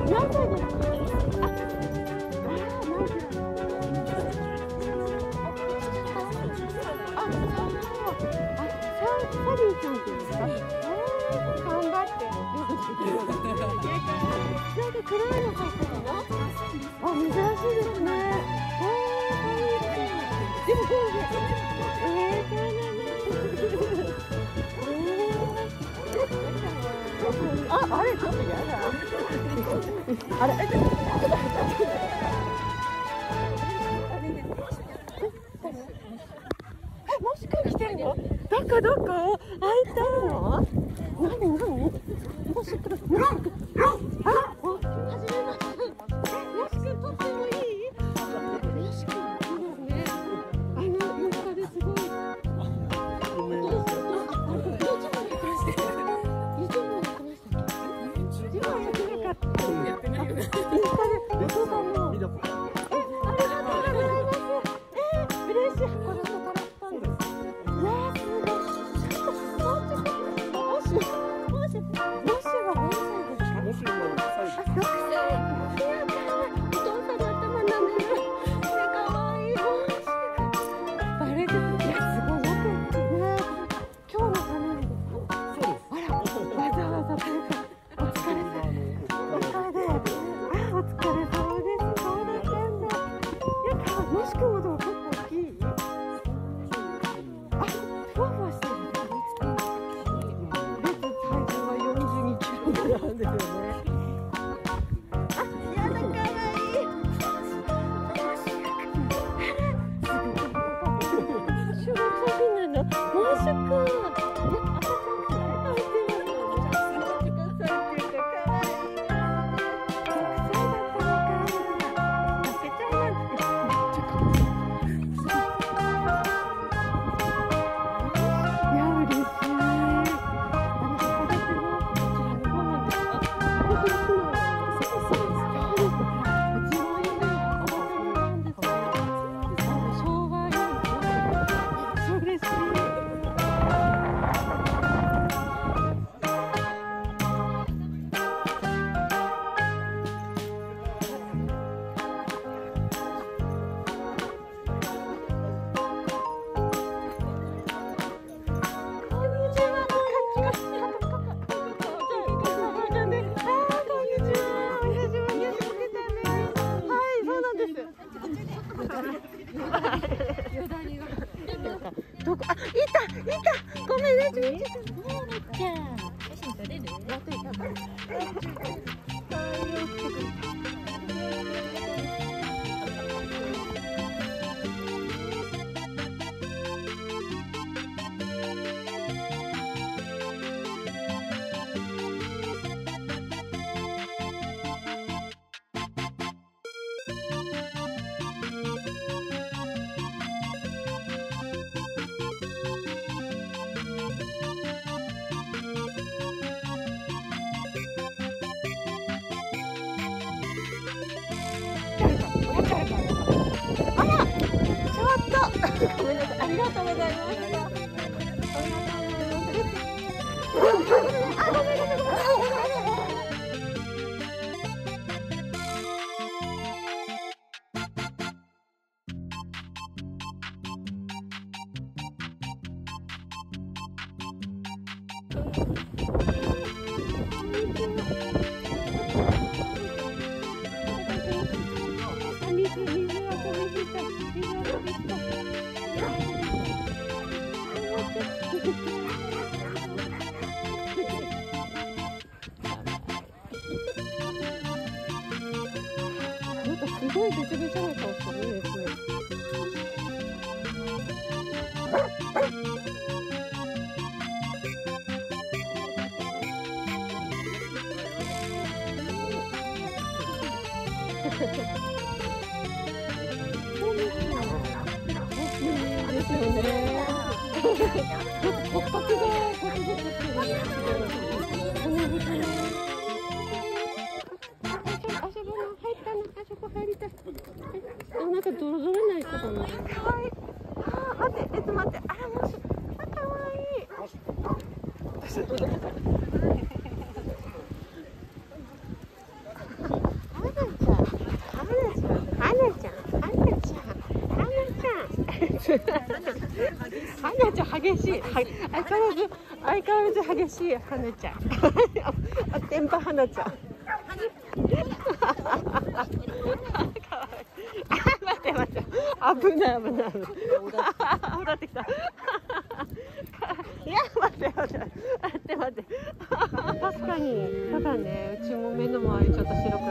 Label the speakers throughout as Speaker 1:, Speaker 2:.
Speaker 1: 何歳ですか？サリーちゃんって言うんですか？頑張って。なんか黒いの入ってるの？あ、珍しいですね。でもそうです。あれちょっとやだ。あれもしくは来てるの？どこ開いたの？何もしくははじめまして。もしくはとってもいい？もしくはね、インスタですごい。どこ？あ、いた。ごめんね、ちゃん。写真撮れる？やっていた。ごめんなさい、ありがとうございました。すごいべちゃべちゃな顔してるですね。ですよね。骨格がなんかドロドロない子だな。可愛い。あ、待って、待って。あ、もし、あ、可愛い。 激しい、相変わらず激しい花ちゃん。天パ花ちゃん。待って待って、危ない。戻ってきた。いや待って。確かに、ただね、うちも目の周りちょっと白くなってきて。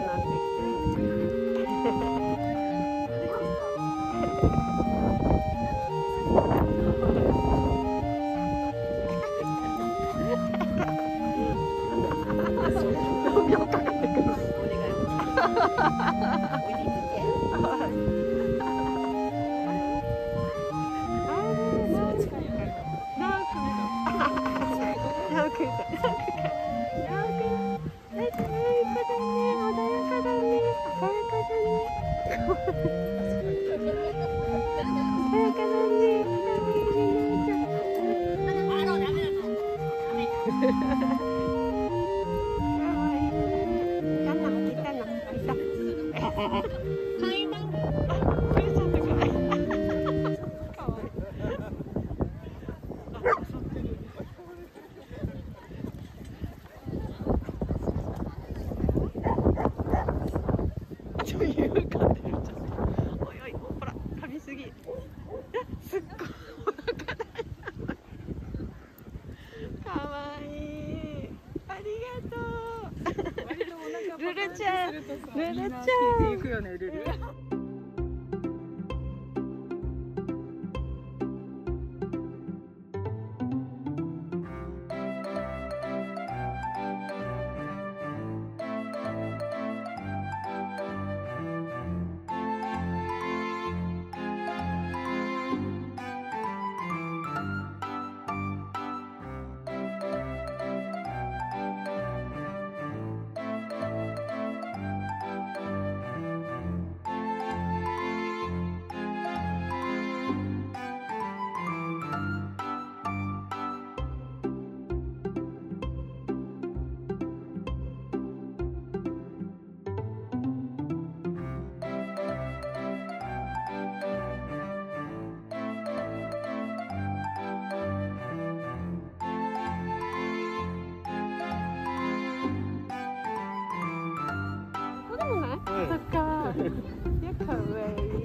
Speaker 1: ルルちゃん。行くよね、ルル。そっか。いや、かわいい。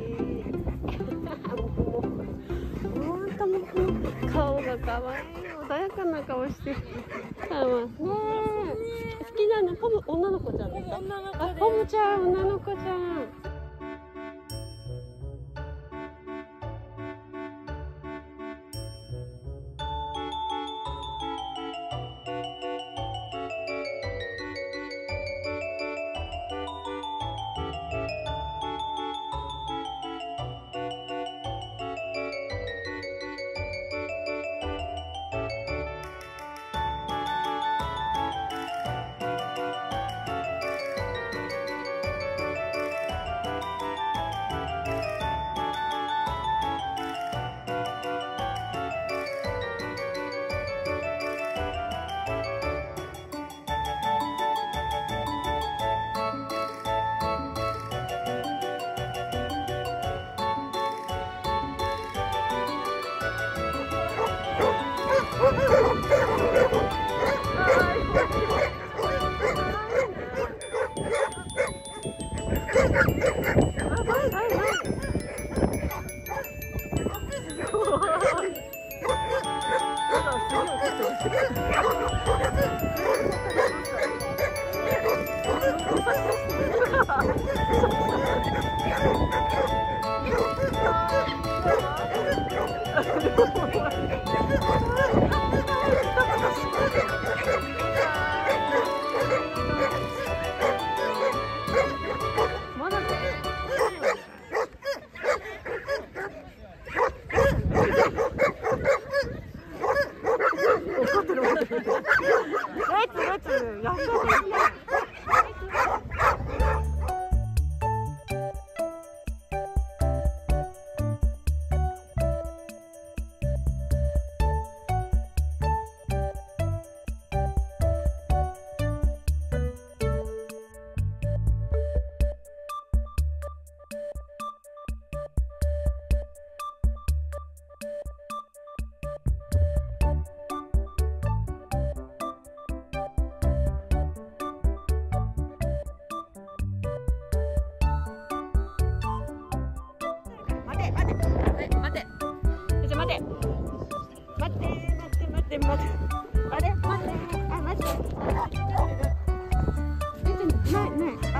Speaker 1: 本当も顔がかわいい。穏やかな顔して。ねえ。好きなの、女の子ちゃんですか。ポムちゃん、女の子ちゃん。 って待って。あれ待って。あ、待って。出てないね。あ。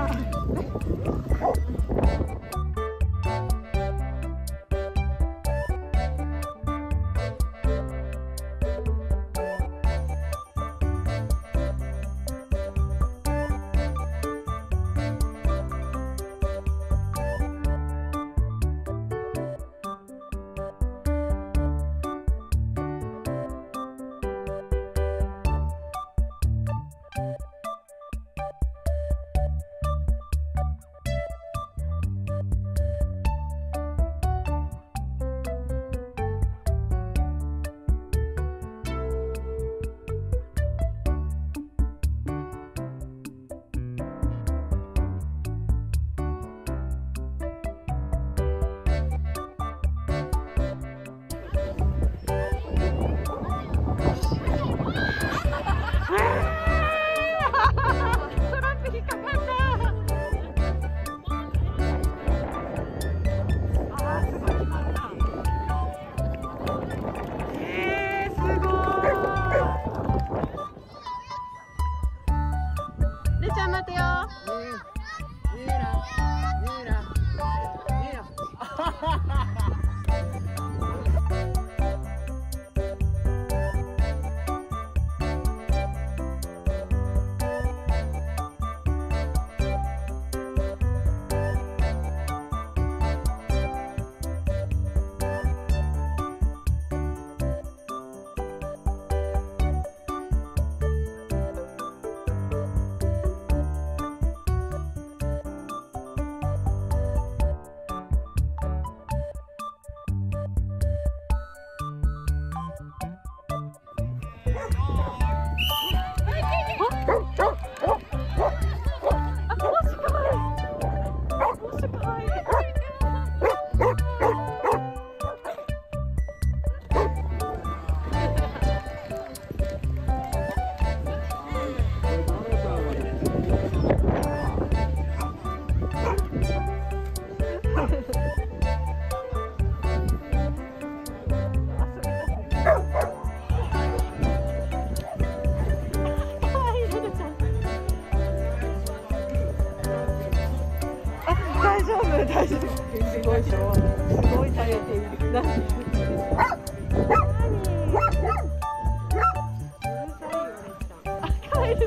Speaker 1: 大丈夫。すごいでしょ。すごい耐えている。何？帰る。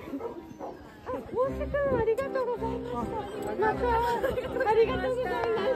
Speaker 1: ありがとうございます。またありがとうございます。